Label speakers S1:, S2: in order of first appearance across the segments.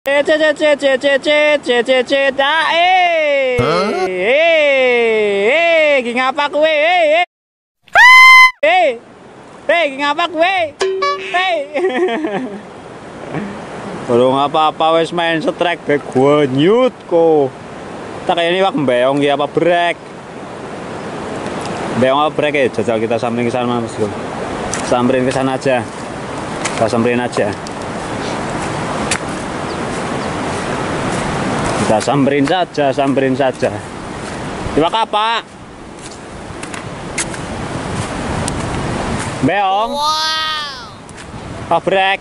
S1: Ngapa kowe? Ngapa kowe? Belum apa-apa wes main setrek be gua nyut kok. Tak kayak ini wak beong ya apa brek? Beong apa brek ya? Jajal kita samperin ke sana Mas Bro. Samperin ke sana aja. Kita samperin aja. Kita samperin saja. Iwak apa? Beong. Wow. Oh brek.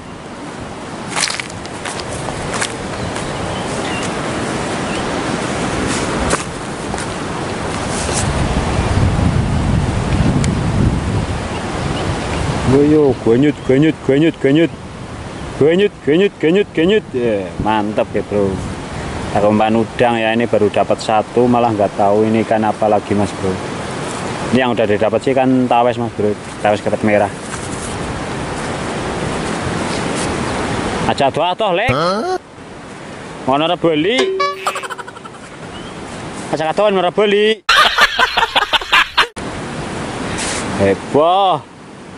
S1: Yo, ganyut. Ya, mantap ya bro. Aku umpan udang ya, ini baru dapat satu, malah nggak tahu ini kan apa lagi Mas Bro. Ini yang udah didapat sih kan tawes Mas Bro, tawes kepet merah. Aja doa toh lek. Mau nara beli. Aja katakan nara beli. Heboh.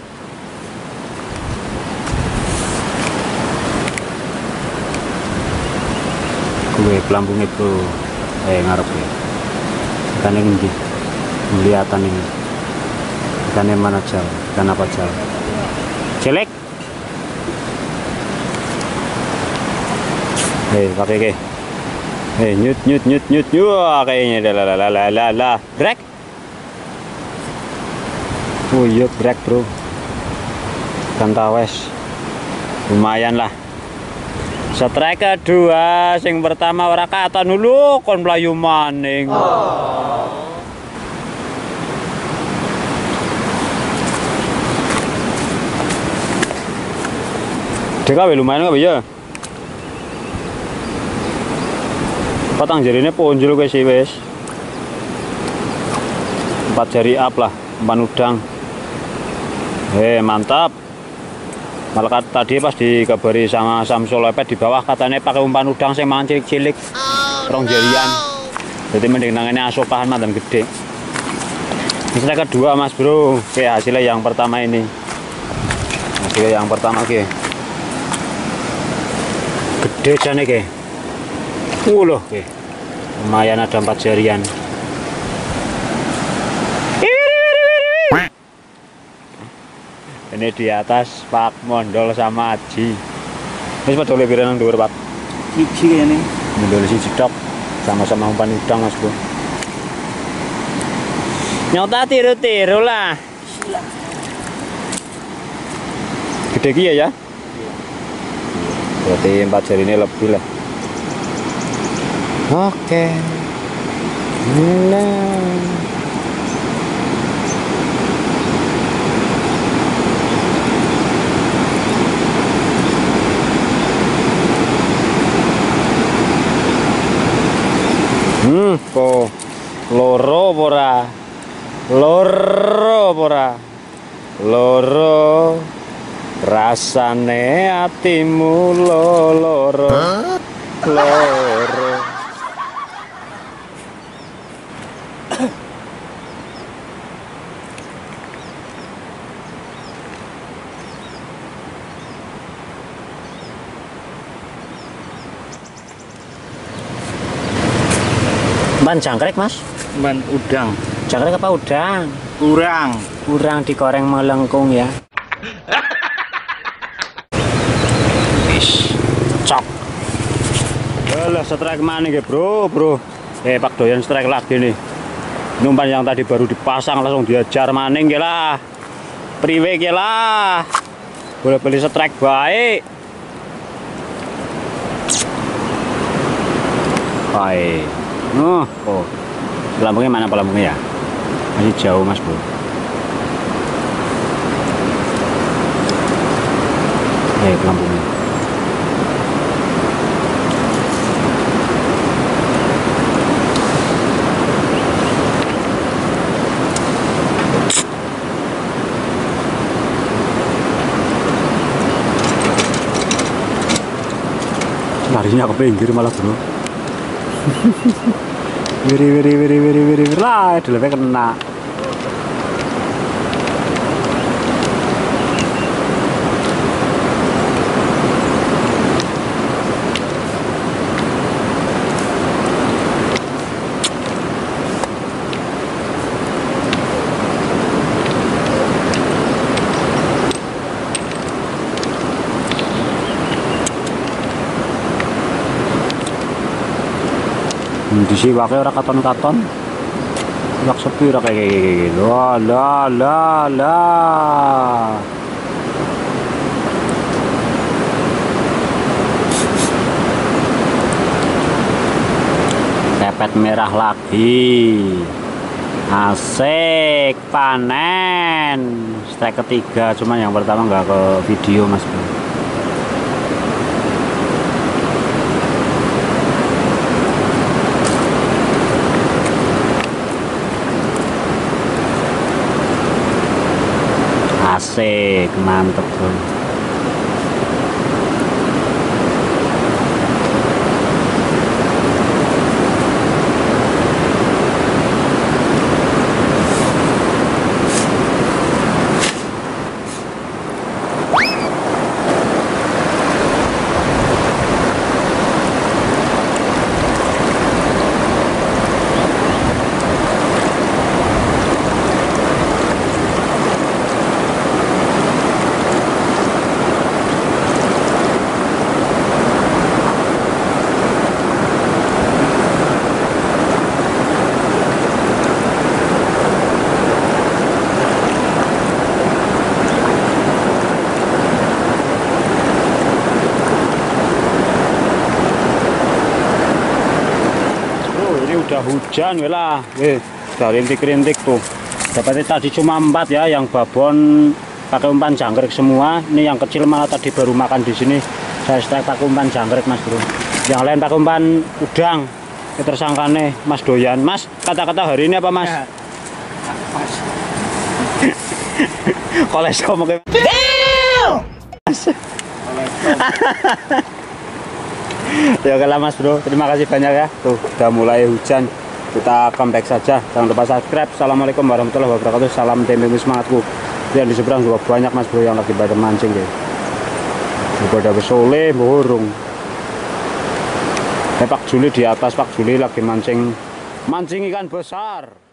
S1: Gue pelampung itu ngarep ya ikan ini kelihatan ini ikannya mana jauh ikan apa jauh jelek pakai ke nyut wah kayaknya lah brek oh iya brek bro ikan tawes lumayan lah. Strike kedua, sing pertama ora kata dulu kon mlayu maning. DKW lumayan nggak ya? Patang jarine ponjol guys wes. 4 jari up lah, umpan udang. Mantap. Malah tadi pas dikabari sama Samsul Lepet di bawah katanya pakai umpan udang saya mangan cilik-cilik rong jarian. Jadi mending nangannya asopahan mantan gede. Misalnya kedua Mas Bro, oke hasilnya yang pertama ini. Hasilnya yang pertama oke. Gede jane ke. Loh oke. Lumayan ada 4 jarian. Ini di atas Pak Mondol sama Aji. Ini pada oleh biran yang dhuwur Pak.
S2: Siji kayaknya.
S1: Mondol si jedok sama-sama umpan udang Mas Bro. Nyota tiru-tiru lah. Gede kia ya? Berarti 4 jari ini lebih lah. Oke. Kok loro rasane atimu loro. Ban jangkrik Mas?
S2: Ban udang.
S1: Jangkrik apa udang?
S2: Urang
S1: digoreng melengkung ya. Wis cok. Alah strike mana nih bro? Pak doyan strike lagi nih. Numpan yang tadi baru dipasang langsung diajar maning ya lah. Priwe ya lah. Boleh beli strike baik. Baik. Pelampungnya mana pelampungnya ya? Masih jauh Mas Bro. Pelampungnya. Larinya ke pinggir malah bro. Wiri lah, dilebih kena. Di sini pakai orang katon-katon, yak sepi orang kayak gini. Lah. Pepet merah lagi, asik panen. Strike ketiga, cuman yang pertama nggak ke video mas bro. Asik, mantep bro. Udah hujan lah, udah rintik-rintik tuh. Dapatnya tadi cuma 4 ya, yang babon pakai umpan jangkrik semua. Ini yang kecil malah tadi baru makan di sini. Saya strike pakai umpan jangkrik mas bro. Yang lain pakai umpan udang. Tersangkane mas doyan. Mas, kata-kata hari ini apa mas?
S2: Ya. Mas.
S1: Kolesko mungkin. Ya oke lah mas bro, terima kasih banyak ya. Tuh udah mulai hujan, kita comeback saja. Jangan lupa subscribe. Assalamualaikum warahmatullahi wabarakatuh. Salam tempe semangatku. Yang di seberang juga banyak mas bro yang lagi pada mancing ya. Pada besole burung. Pak Juli di atas, Pak Juli lagi mancing ikan besar.